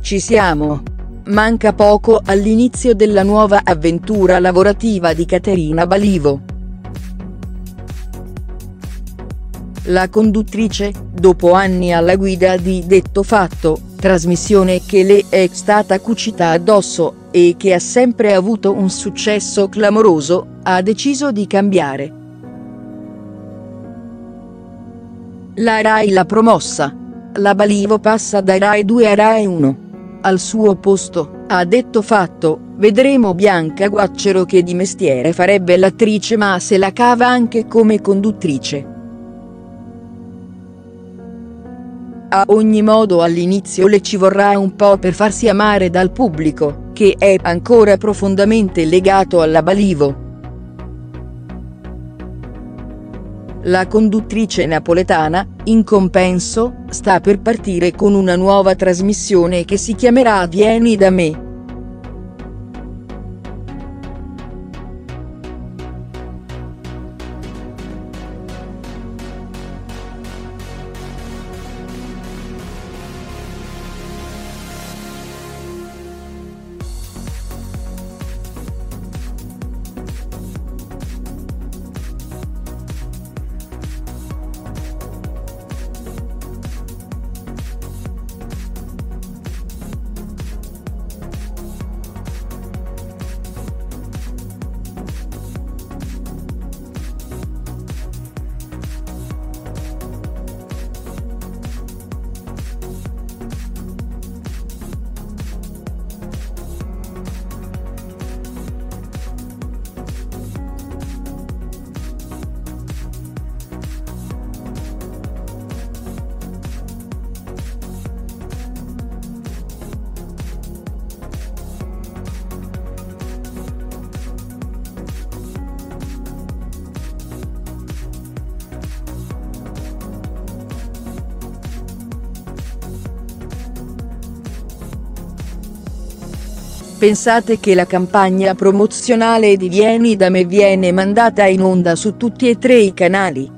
Ci siamo. Manca poco all'inizio della nuova avventura lavorativa di Caterina Balivo. La conduttrice, dopo anni alla guida di Detto Fatto, trasmissione che le è stata cucita addosso, e che ha sempre avuto un successo clamoroso, ha deciso di cambiare. La Rai l'ha promossa. La Balivo passa da Rai 2 a Rai 1. Al suo posto, ha Detto Fatto, vedremo Bianca Guaccero, che di mestiere farebbe l'attrice ma se la cava anche come conduttrice. A ogni modo all'inizio le ci vorrà un po' per farsi amare dal pubblico, che è ancora profondamente legato alla Balivo. La conduttrice napoletana, in compenso, sta per partire con una nuova trasmissione che si chiamerà Vieni da me. Pensate che la campagna promozionale di Vieni da me viene mandata in onda su tutti e tre i canali?